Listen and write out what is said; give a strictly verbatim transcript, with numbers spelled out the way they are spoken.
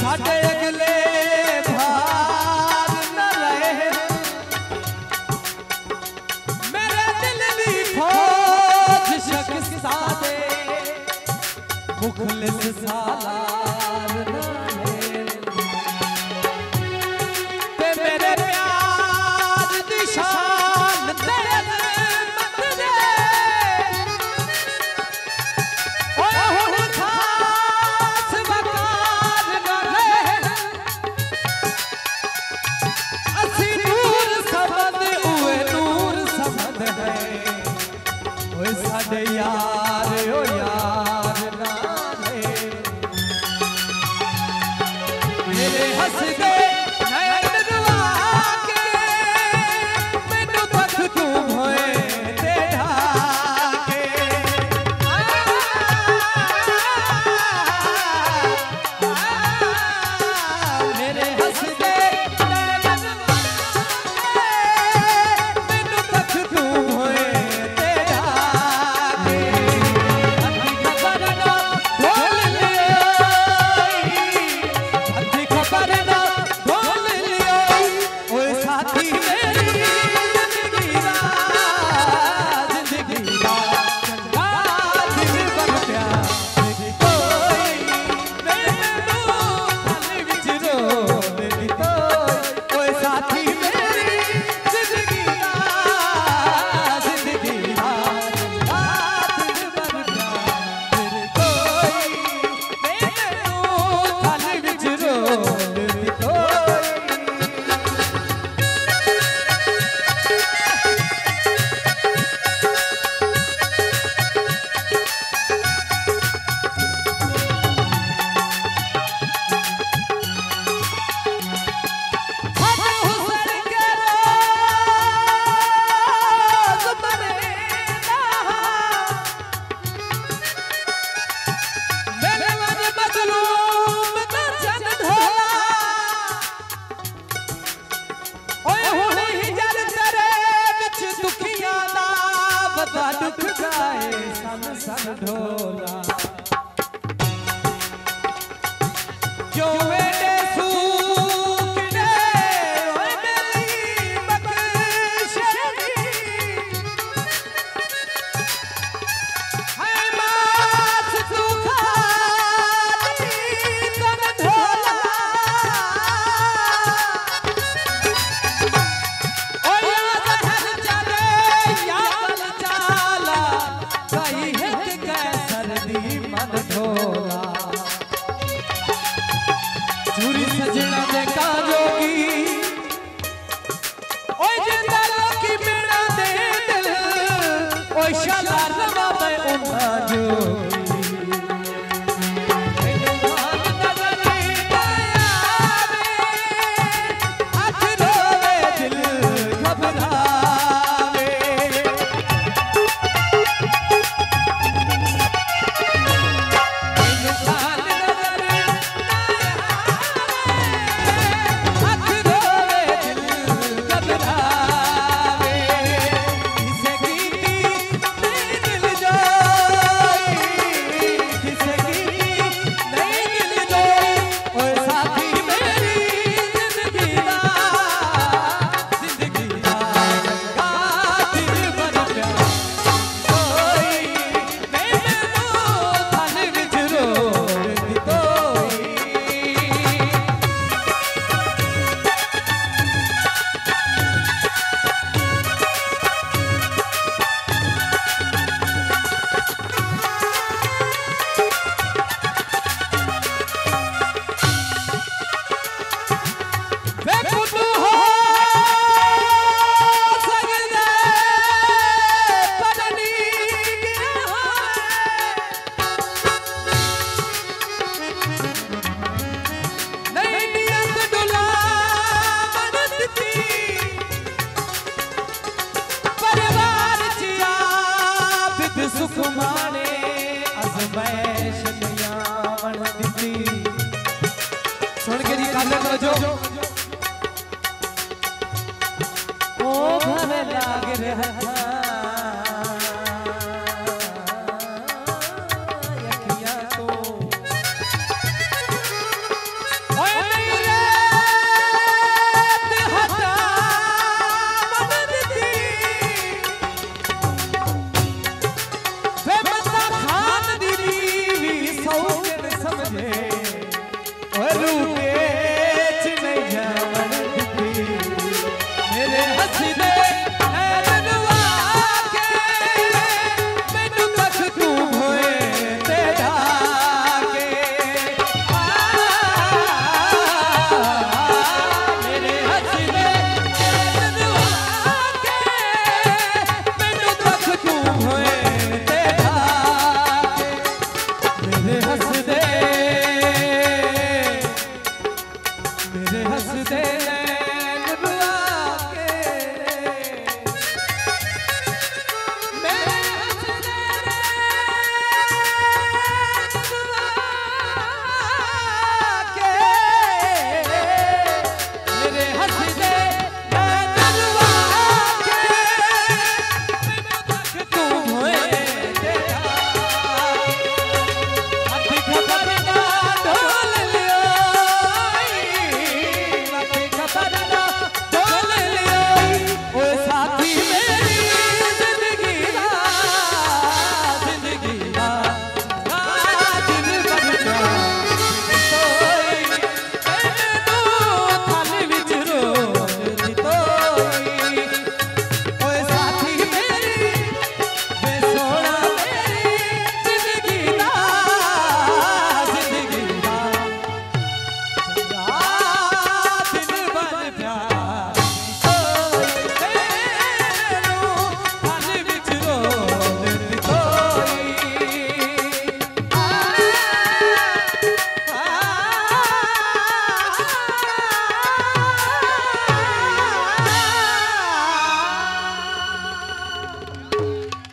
साडे अगले भार न रहे मेरे दिल दी खोज शख्स सादे मुखलिस सालार न रहे ते मेरे प्यार दी शान तेरे मत दे ओए हुण खास वकार न रहे असी नूर समद उए नूर समद है ओए साडे यार ओ यार ना रहे मेरे हसदे नैन रुआ के मैनू तक तू होए ते ढाके मेरे हसदे नैन रुआ के मैनू तक तू होए ते ढाके अद्धी खबर ना ढोल लियोई अद्धी खबर ना ढोल लियोई ओए साथी मेरी जिंदगी दा जिंदगी दा चंगा दिल बन प्यार कोई मैनू हल विच रोल दी ओए साथी मेरी जिंदगी दा जिंदगी दा चंगा दिल बन प्यार कोई मैनू हल विच रोल दी दुख जाए सन सन ढोला क्यों वेडे सूखने ओए मेरी बख्शेरी है मास तू खाली तन ढोला ओ याद हर चले याद चाला कई है के सर्दी मन ढोला चूरी सजना दे काजोगी ओए जिंदा लोकी मेरा दे दिल ओए शाला रवा मैं उन्ना जोगी जो ओ घर लाग रहा यकिया तो ओ समझे रूके